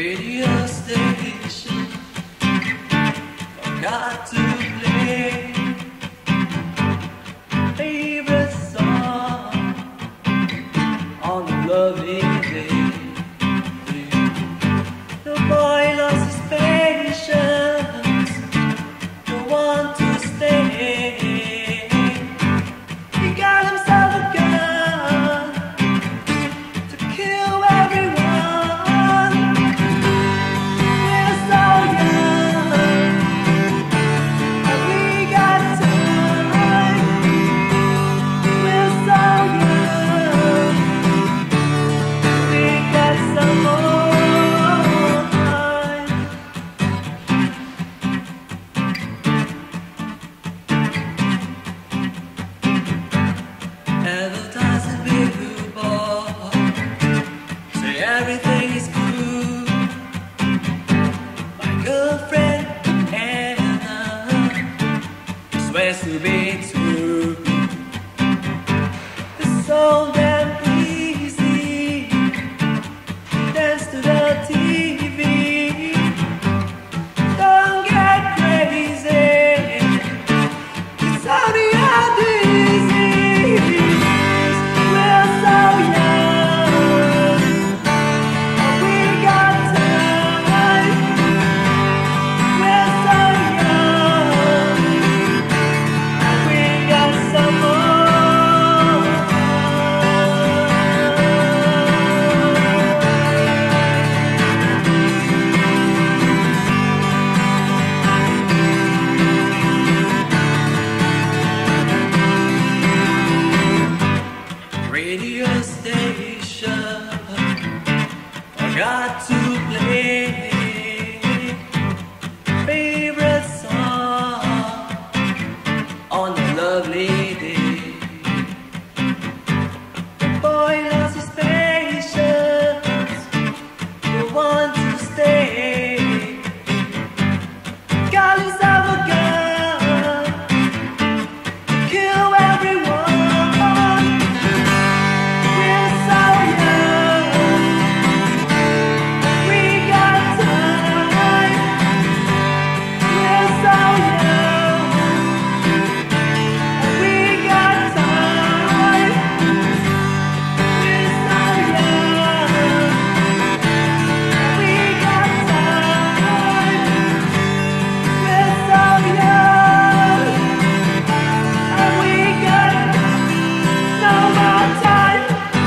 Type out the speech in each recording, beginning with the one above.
radio station forgot to play favorite song on a lovely day. The boy lost his patience, don't want to stay. He got himself a gun to kill everyone. We're so young, and we got time. We're so young, we got some more time. Advertising billboard say everything is cool. My girlfriend Anna swears to be true. It's so damn easy, dance to the TV. Don't get crazy, it's only a disease. We're so young, and we got time. We're so young, and we got some more. Radio station forgot to play favorite song on a lovely day. The boy lost his patience, don't want to stay. Got himself a gun, kill everyone. We're so young, we got time. We're so young, we got time. We're so young, we got time. We're so young, and we got no more time.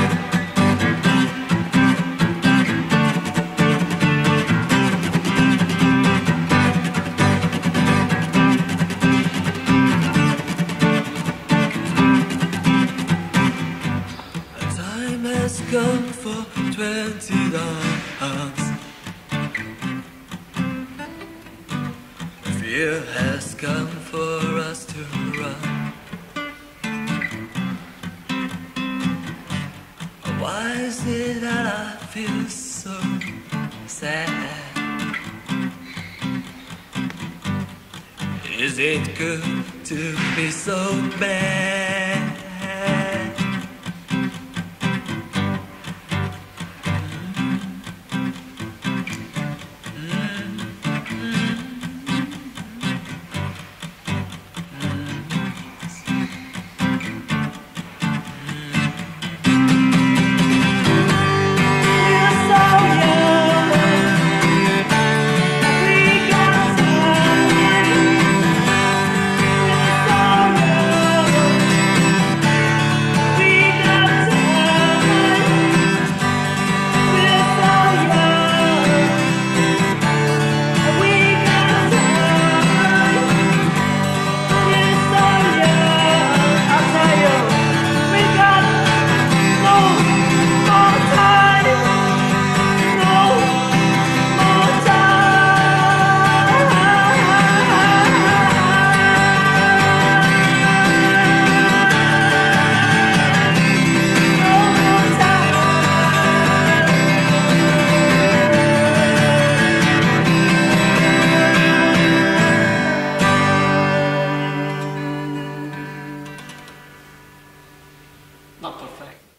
The time has come for 20 dance. Fear has come for us to run. Why is it that I feel so sad? Is it good to be so bad? We're so young, we got time. We're so young, we got time. We're so young, we got time. We're so young, I'll tell you, we got no more time. No more time. No more time. Not perfect.